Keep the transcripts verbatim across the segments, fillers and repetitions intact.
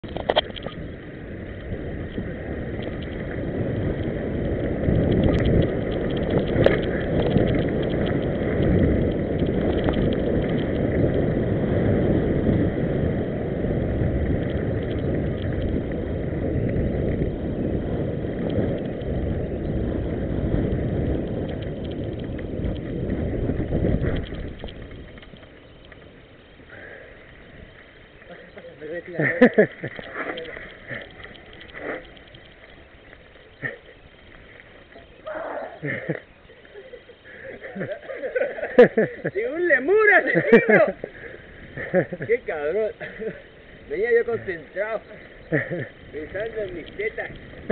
¡Y un lemur asesino! ¡Qué cabrón! Venía yo concentrado, pensando en mis tetas.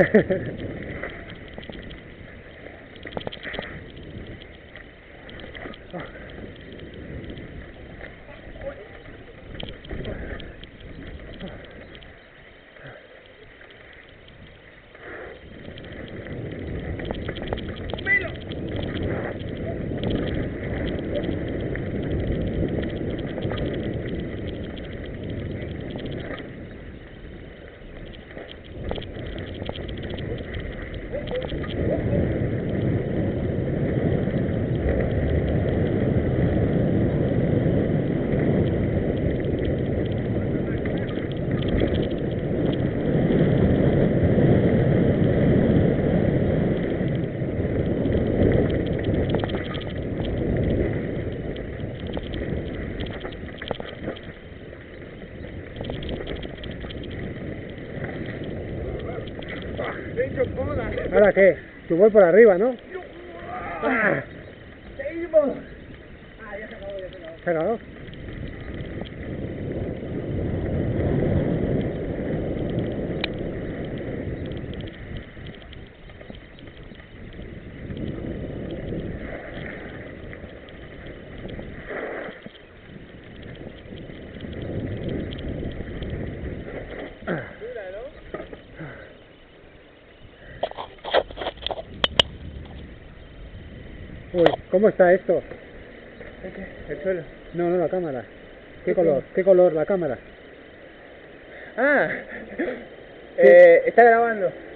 ¿Ahora qué? Tú voy por arriba, ¿no? ¡Ah! ¡Seguimos! Ah, ya se acabó, ya se acabó. ¿Se acabó? Uy, ¿cómo está esto? ¿El ¿El suelo? No, no, la cámara. ¿Qué ¿Qué color? ¿Qué color la cámara? Ah, eh, está grabando.